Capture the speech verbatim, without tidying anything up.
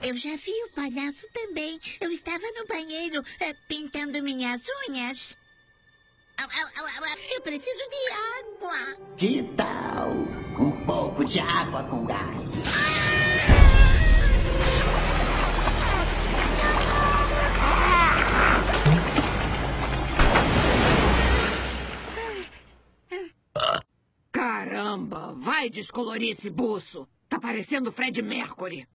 Eu já vi o palhaço também. Eu estava no banheiro eh, pintando minhas unhas. Au, au, au, au, Eu preciso de água. Que tal um pouco de água com gás? Caramba, vai descolorir esse buço. Tá parecendo Fred Mercury.